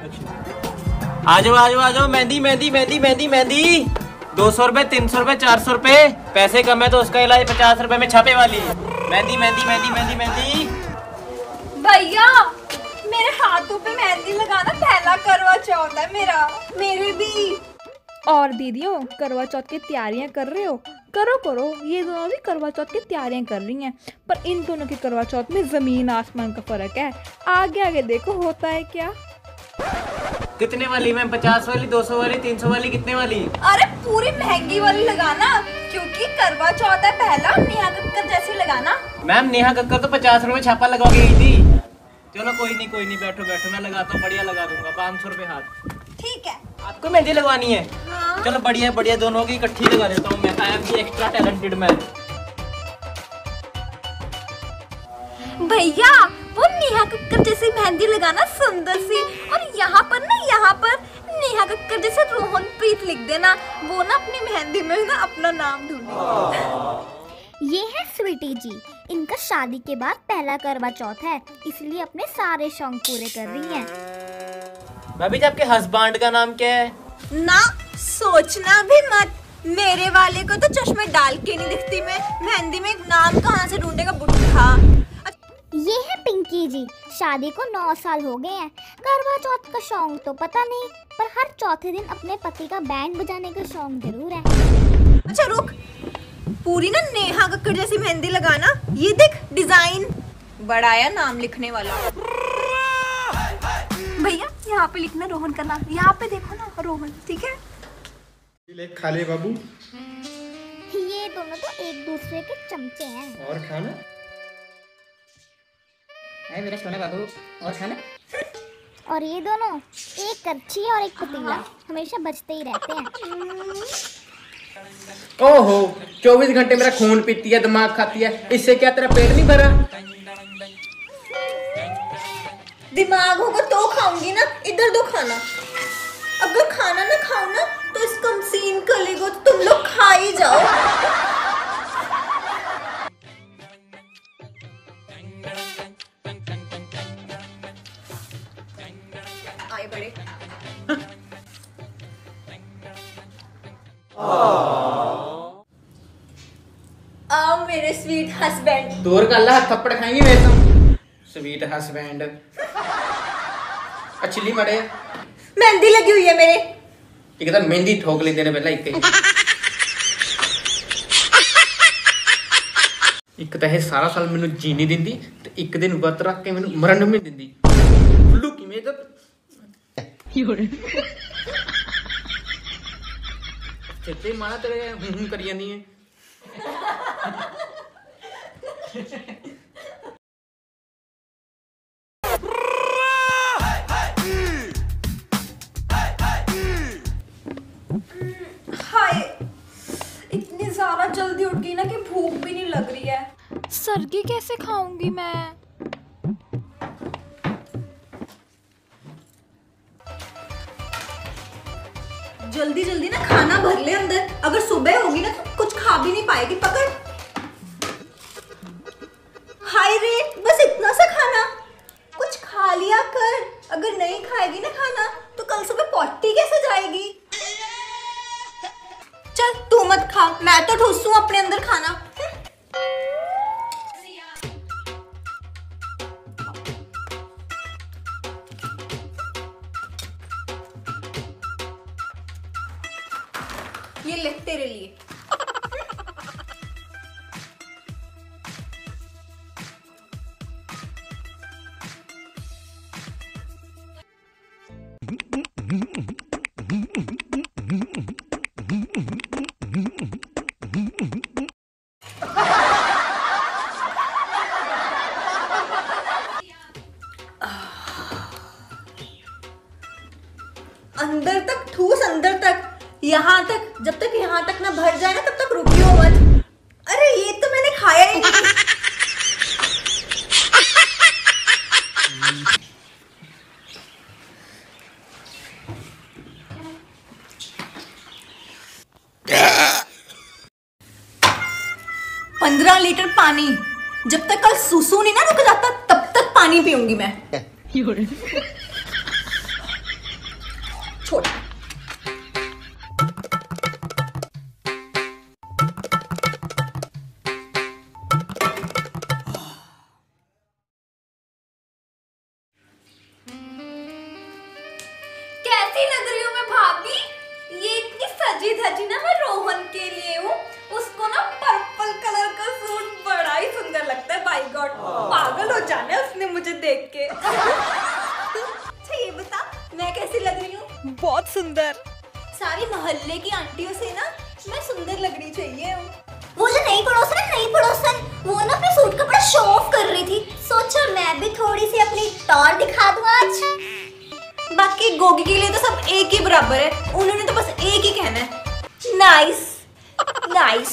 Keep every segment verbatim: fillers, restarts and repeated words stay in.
आ जाओ आ जाओ आ जाओ। मेहंदी मेहंदी मेहंदी मेहंदी मेहंदी दो सौ रुपए, तीन सौ रुपए, चार सौ रुपए। पैसे कम है तो उसका इलाज पचास रुपए में छापे वाली। मेहंदी मेहंदी मेहंदी मेहंदी मेहंदी। भैया मेरे हाथों पे मेहंदी लगाना पहला करवा चौथ है मेरा। मेरे भी। और दीदियों करवा चौथ की तैयारियां कर रहे हो? करो करो, ये दोनों भी करवा चौथ की तैयारियां कर रही हैं, पर इन दोनों की करवा चौथ में जमीन आसमान का फर्क है। आगे आगे देखो होता है क्या। कितने वाली मैम? पचास वाली, दो सौ वाली, तीन सौ वाली, कितने वाली? अरे पूरी महंगी वाली लगाना, क्योंकि करवा चौथ है पहला। नेहा कक्कर जैसी लगाना। मैम नेहा कक्कर तो पचास रुपए छापा लगा के गई थी। चलो कोई नहीं कोई नहीं, बैठो बैठो, मैं लगाता हूँ, बढ़िया लगा दूंगा। पाँच सौ रुपए हाथ। ठीक है। आपको मेहंदी लगवानी है? हाँ। चलो बढ़िया बढ़िया, दोनों की इकट्ठी लगा देता हूँ मैं। I am the extra talented man. भैया वो नेहा कक्कर जैसी मेहंदी लगाना, सुंदर सी। और यहाँ पर ना, यहाँ पर नेहा कक्कर जैसे रोहन प्रीत लिख देना। वो ना अपनी मेहंदी में ना अपना नाम ढूंढे। ये है स्वीटी जी, इनका शादी के बाद पहला करवा चौथ है, इसलिए अपने सारे शौक पूरे कर रही हैं। भाभी जी आपके हस्बैंड का नाम क्या है? ना सोचना भी मत, मेरे वाले को तो चश्मे डाल के नहीं दिखती मैं। मेहंदी में एक नाम कहाँ से ढूंढेगा बुढ़ा। ये है पिंकी जी, शादी को नौ साल हो गए हैं। करवा चौथ का शौक तो पता नहीं, पर हर चौथे दिन अपने पति का बैंड बजाने का शौक जरूर है। अच्छा रुक, पूरी ना नेहा कक्कर जैसी मेहंदी लगाना। ये देख डिजाइन, बढ़ाया नाम लिखने वाला। भैया यहाँ पे लिखना रोहन का नाम। यहाँ पे देखो ना रोहन, ठीक है? ले खा ले बाबू। ये दोनों तो एक दूसरे के चमचे हैं। और खाना? है मेरा सोना बाबू, और खाना? और ये दोनों एक करछी और एक पतीला हमेशा बचते ही रहते हैं। ओहो, चौबीस घंटे मेरा खून पीती है, दिमाग खाती है, इससे क्या तेरा पेट नहीं भरा? दिमाग होगा तो खाऊंगी ना, इधर दो खाना। अगर खाना ना खाओ ना तो इस कमसीन कले को तो तुम लोग खा ही जाओ। आए बड़े। आओ मेरे स्वीट हस्बैंड। दूर का अल्लाह थप्पड़ खाएंगे मेरे तुम। स्वीट हस्बैंड अच्छी मरे। मेहंदी लगी हुई है मेरे। एक तो मेहंदी ठोक लेते ने पहला। एक एक तो है सारा साल मैनू जीने दिंदी, ते एक दिन व्रत रख के मैनू मरन नहीं दिंदी। फुल्लू की मैं तो चेते मारा तेरे हूं हूं करी जानी है। हाय, इतनी ज्यादा जल्दी उठ गई ना कि भूख भी नहीं लग रही है। सरगी कैसे खाऊंगी मैं? जल्दी जल्दी ना खाना भर ले अंदर, अगर सुबह होगी ना तो कुछ खा भी नहीं पाएगी। पकड़। हाय रे, बस इतना सा खाना, कुछ खा लिया कर। अगर नहीं खाएगी ना खाना तो कल सुबह पॉटी कैसे जाएगी? चल तू मत खा, मैं तो ठूसूं अपने अंदर खाना। ये ले तेरे लिए। अंदर तक ठूस, अंदर तक, यहाँ तक। जब तक यहाँ तक ना भर जाए ना तब तक रुकियो मत। अरे ये तो मैंने खाया ही नहीं। पंद्रह लीटर पानी, जब तक कल सुसु नहीं ना रुक जाता तब तक पानी पीऊंगी मैं। कैसी लग रही हूँ मैं भाभी? ये इतनी सजी धजी ना मैं रोहन के लिए हूँ। उसको ना पर्पल कलर का सूट बड़ा ही सुंदर लगता है। बाय गॉड, पागल हो जाना है उसने मुझे देख के। अच्छा ये बता, मैं कैसी लग रही हूँ? बहुत सुंदर। सारी मोहल्ले की आंटियों से ना मैं सुंदर लगनी चाहिए हूँ। वो जो नई पड़ोसन है, नई पड़ोसन, वो ना अपने सूट का बड़ा शो ऑफ कर रही थी। सोचा मैं भी थोड़ी सी अपनी टॉर दिखा दूँ आज। बाकी गोगी के लिए तो सब एक ही बराबर है, उन्होंने तो बस एक ही कहना है, नाइस नाइस।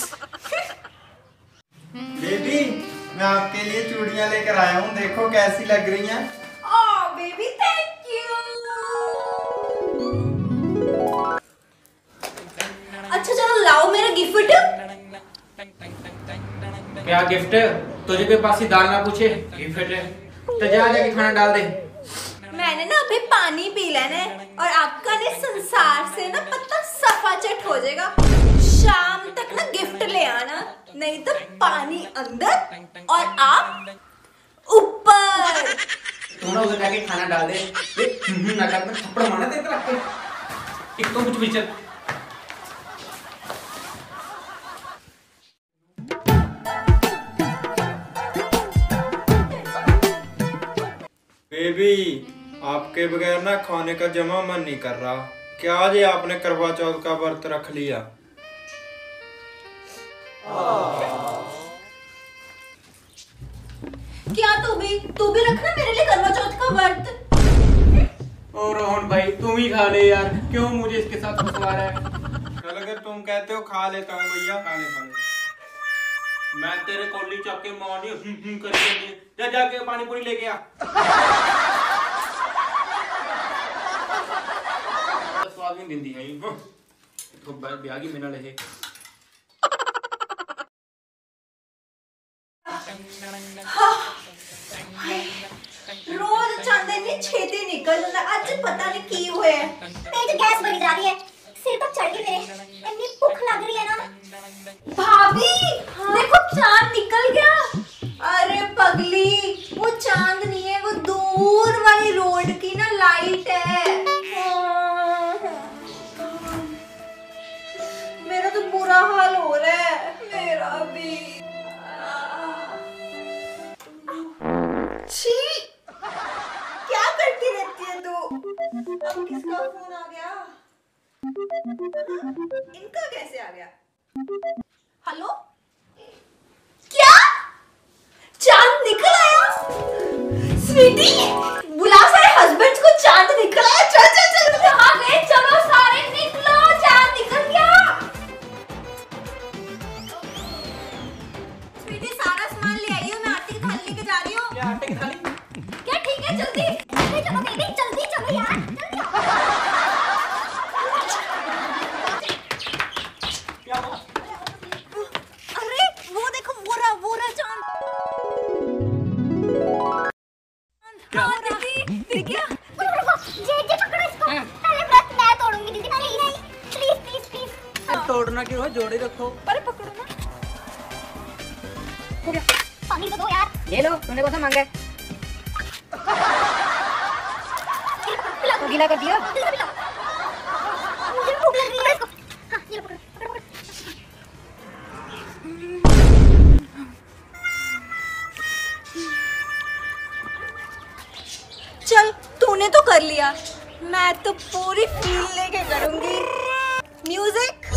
बेबी, मैं आपके लिए चूड़ियां लेकर आया हूँ, देखो कैसी लग रही हैं। Oh baby, thank you. अच्छा चलो लाओ मेरा गिफ्ट। क्या गिफ्ट? तुझे के पास ही दाल ना पूछे गिफ्ट है तो जा जाके खाना डाल दे। मैंने ना अभी पानी पी लेना है और आपका ने संसार से ना पत्ता सफा चट हो जाएगा। शाम तक ना गिफ्ट ले आना, नहीं तो पानी अंदर और आप ऊपर। तू ना उधर जाके खाना डाल दे। ये ना कर, मैं थप्पड़ मारना तेरे तरफ पे। एक तो कुछ भी चल। बेबी, आपके बगैर ना खाने का जमा मन नहीं कर रहा। क्या आज आपने करवा चौथ का व्रत रख लिया? क्या तू भी तू भी रखना मेरे लिए करवा चौथ का व्रत। ओ रोहन भाई, तुम ही खा ले यार, क्यों मुझे इसके साथ फंसवा रहा है? चल अगर तुम कहते हो खा लेता हूँ भैया, खा ले खा ले। मैं तेरे कौली चौक के मानी हूं हूं करके जा जाके पानी पूरी लेके आ। स्वाद नहीं दिंदी है ये तो ब्याह की मिना ले। रोज चांदनी छेती निकल जाता, आज पता नहीं की हुए है। मेरी तो गैस बढ़ी जा रही है, सिर तक चढ़ गई मेरे, इतनी भूख लग रही है ना। भाभी देखो चांद निकल गया। अरे पगली, वो चांद नहीं है, वो दूर वाली रोड की ना लाइट है। मेरा तो बुरा हाल हो रहा है, मेरा भी। छी, क्या करती रहती है तू? अब किसका फोन आ गया? इनका कैसे आ गया? हेलो, क्या चांद निकल आया? स्वीटी, बुला सारे हस्बैंड्स को, चांद निकल आया। चल चल चल, कहाँ गए? चलो सारे निकलो, चांद निकल गया। स्वीटी सारा सामान ले आई हो, मैं आटे की थाली लेके जा रही हूँ। क्या आटे की थाली? क्या ठीक है, जल्दी जल्दी चलो बेबी, जल्दी चलो यार, जल्दी आओ। अरे वो देखो, वो रहा वो रहा चांद। हाँ दीदी, दिख गया। जे जे पकड़ो इसको, पहले व्रत मैं तोड़ूंगी दीदी, नहीं नहीं प्लीज प्लीज प्लीज। तोड़ना क्यों है, जोड़े रखो। अरे पकड़ो ना। हो गया। पानी तो दो यार। ये लो, तुमने कौन सा मांगा है? तो गीला कर दिया। मुझे भूख लग रही है इसको। हाँ ये लो, पकड़ो पकड़ो पकड़ो। चल तूने तो कर लिया, मैं तो पूरी फील लेके करूंगी। म्यूजिक।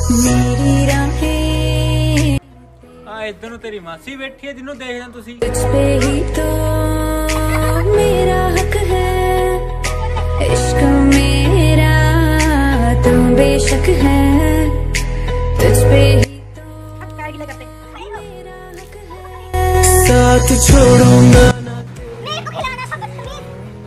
हाँ इधर तेरी मासी बैठी है, जिन्हों देखना तुसी। पे ही तो मेरा हक है, इश्क मेरा तो बेशक है, तुझ पे ही तो मेरा हक है, साथ छोड़ूंगा ना। मेरे को खिलाना सब बदतमीज।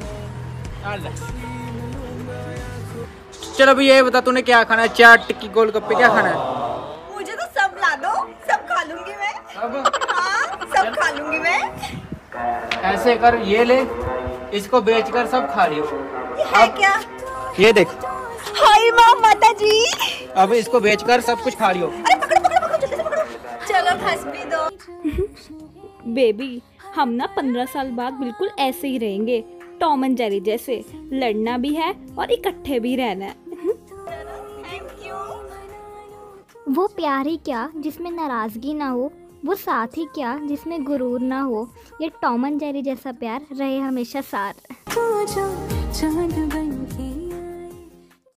चल अभी ये बता, तूने क्या खाना है? चाट, टिक्की, गोलगप्पे, क्या खाना है? मुझे तो सब ला दो, सब खा लूंगी मैं। सब? हाँ सब खा लूंगी मैं। ऐसे कर, ये ले, इसको बेचकर सब खा लियो। ये है क्या? ये देख, हाय माँ माता जी। अब इसको बेचकर सब कुछ खा लियो। अरे पकड़ो पकड़ो पकड़ो, जल्दी से पकड़ो। चलो फंस भी दो। बेबी, हम ना पंद्रह साल बाद बिल्कुल ऐसे ही रहेंगे। टॉम एंड जेरी जैसे, लड़ना भी है और इकट्ठे भी रहना है। वो प्यार ही क्या जिसमें नाराज़गी ना हो, वो साथ ही क्या जिसमें गुरूर ना हो। ये टॉम एंड जेरी जैसा प्यार रहे हमेशा साथ। चांद